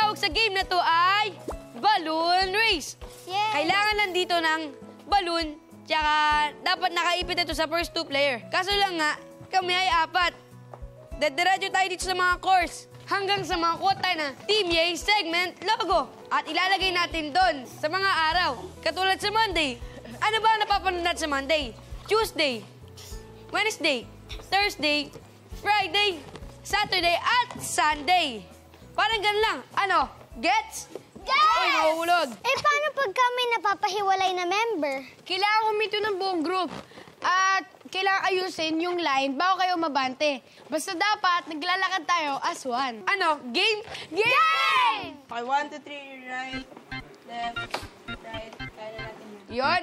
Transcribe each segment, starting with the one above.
tawag sa game na to ay balloon race. Yes. Kailangan nandito ng balloon, tsaka dapat nakaipit ito sa first 2 player. Kaso lang nga, kami ay 4. Dediretso tayo dito sa mga course hanggang sa mga quota na Team Yay segment logo. At ilalagay natin doon sa mga araw. Katulad sa Monday. Ano ba napapanood natin sa Monday? Tuesday, Wednesday, Thursday, Friday, Saturday, at Sunday. Parang ganun lang. Ano? Gets? Yes! Uy, nahuhulog. Paano pag kami napapahiwalay na member? Kailangan humito ng buong group. At kailangan ayusin yung line bago kayo mabante. Basta dapat naglalakad tayo as one. Ano? Game? Game! Okay, 1, 2, 3, right, left, right. Kaya natin yun. Yon.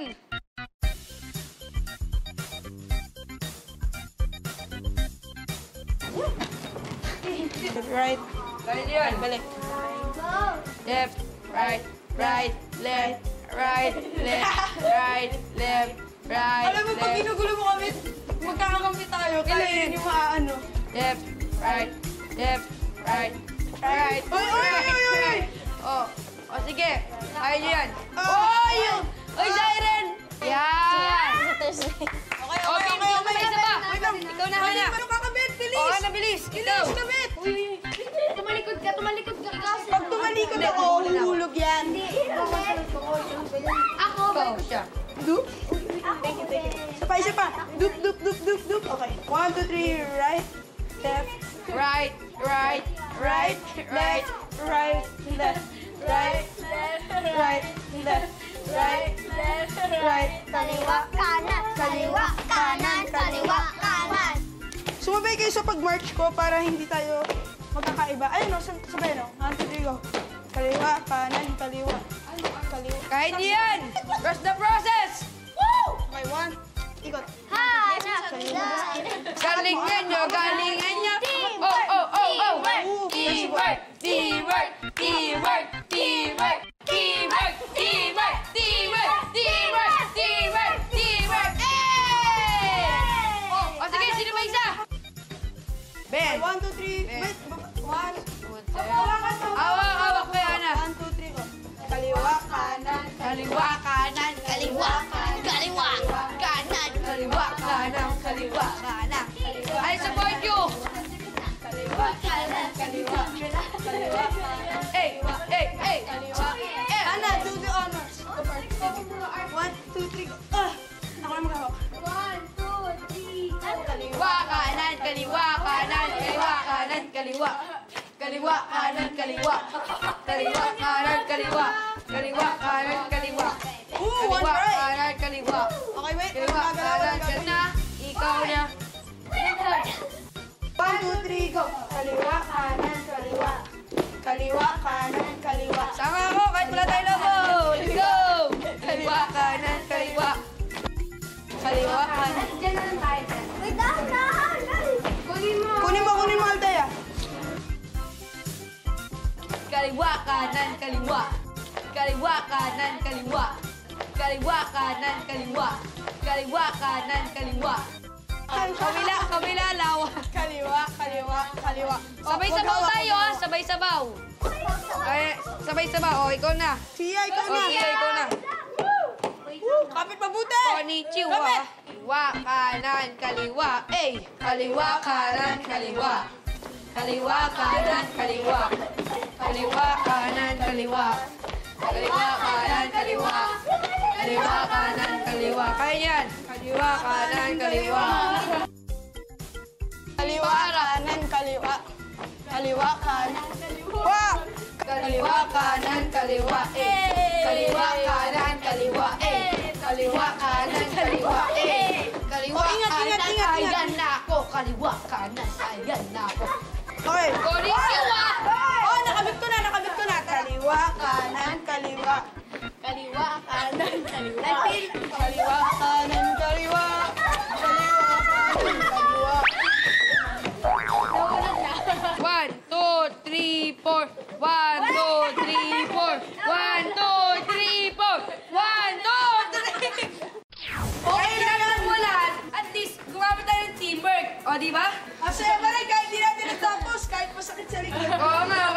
Right, Ganun yun. balik. Left, right, right, left, right, left, right, left, right, Alam mo, pag left, ginugulo mo kami, magkakakampi tayo. Kaya yun yung maaano. left, right, left, right, right, Oy, oy, oy, oy, oy! right. Oh, sige. Kaya nyo yan. Oh, Oy! Oy, Siren! Yan! Okay, Oh, okay, Pin, okay, ikaw okay. isa pa. Wait lang. Ikaw na, Hana. Ano kakabit? Bilis! Oo, nabilis. Ikaw. Bilis, kabit! Tumalikod ka kasi. Pag tumalikod ako, huhulog yan. Ako, Ikaw, siya. Dup? Isa pa. Dup, dup, dup, dup, dup. Okay. 1, 2, 3, right, left, Right, right, right, right. right, left, right, right, left, right, right. Kaliwa, kanan, kaliwa, kanan, kaliwa, kanan. Sumabay kayo sa pag-march ko para hindi tayo magkakaiba. Ayun, no, sabay, no? 1, 2, 3, go. Kaliwa, kanan, kaliwa. Kaliwa. Kaya nyo yan. Trust the process. Okay, 1. Ikot. Hanap Galingan nyo, galingan nyo. Oh, oh, oh, oh. Teamwork, teamwork, teamwork, teamwork, teamwork, teamwork, teamwork, teamwork, teamwork, teamwork. Hey! Oh, sige, sino ba isa? Ben. 1, 2, 3. Wait, 1. Awak kay Ana. 1, 2, 3, go. Kaliwa, kanan, Kaliwa, kanan, kaliwa, kaliwa, kanan, kaliwa, kanan, kaliwa, kanan. I support you. kaliwa, kanan, kaliwa, kaliwa, kanan. Hey, hey, hey. Ana, do the honors. 1, 2, 3, go. Ako na maghahawak. Kaliwa, kanan, kaliwa, kanan, kaliwa, kanan, kaliwa. Kaliwa, kanan, kaliwa. Kaliwa, kanan, kaliwa. Kaliwa, kanan, kaliwa. One Kaliwa, right. kanan, kaliwa. Okay, wait. Kaliwa, kanan, ka na. Ikaw na. 1, 2, 3, go. Kaliwa, kanan, kaliwa. Kaliwa, kanan, kaliwa. Sama ako, kahit wala tayo logo. Let's go! Kaliwa, kanan, kaliwa. Kaliwa, kanan. Wait, dahan. Kunin mo, Altaya. Kaliwa, kanan, kaliwa. Kaliwa, kanan, kaliwa. Kaliwa, kanan, kaliwa. Kaliwa, kanan, kaliwa. Kabila, kabila, lawa. Kaliwa, kaliwa, kaliwa. Sabay-sabaw tayo, ha? Sabay-sabaw. Ay, sabay-sabaw. O, ikaw na. Tia, ikaw O, na. Tia, ikaw na. Kapit mabuti. Konnichiwa. Kaliwa, kanan, kaliwa. Eh, kaliwa, kanan, kaliwa. Kaliwa, kanan, kaliwa. Kaliwa, kanan, kaliwa. Kaliwa, kanan, kaliwa. Kaliwa, kanan, kaliwa. Kaya yan. Kaliwa, kanan, kaliwa. Kaliwa, kanan, kaliwa. Kaliwa, kanan, kaliwa. Kaliwa, kanan, kaliwa. Eh. Kaliwa, kanan, kaliwa. Eh. Kaliwa, kanan, kaliwa. Eh. Kaliwa, Oh, ingat, ingat, kanan, ingat, ingat. ayan na ako. Kaliwa, kanan, ayan na ako. Okay. Konnichiwa. Oh, nakabit ko na. Kaliwa, kanan, kaliwa. Kaliwa, kanan, kaliwa. Kaliwa, kanan, kaliwa. Kaliwa, kanan, kaliwa. 1, 2, 3, 4. 1, 2, 3, 4. 1, 2, 3, 4. 1, 2, 3. Okay, kinakamulan. At least, gumamit tayo ng teamwork. O, di ba? Kasi, pare, kahit di natin natapos, kahit masakit sa likod. Oo nga,